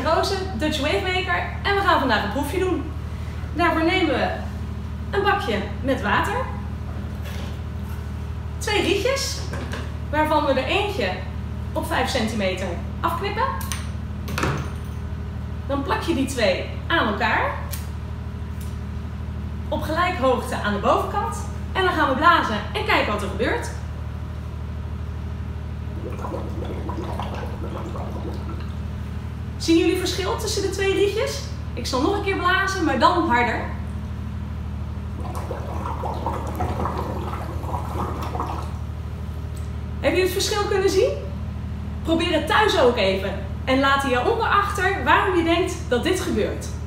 Rozen, Dutch Wave Maker en we gaan vandaag een proefje doen. Daarvoor nemen we een bakje met water, 2 rietjes, waarvan we er eentje op 5 centimeter afknippen. Dan plak je die 2 aan elkaar, op gelijke hoogte aan de bovenkant. En dan gaan we blazen en kijken wat er gebeurt. Zien jullie verschil tussen de 2 rietjes? Ik zal nog een keer blazen, maar dan harder. Heb je het verschil kunnen zien? Probeer het thuis ook even. En laat hieronder achter waarom je denkt dat dit gebeurt.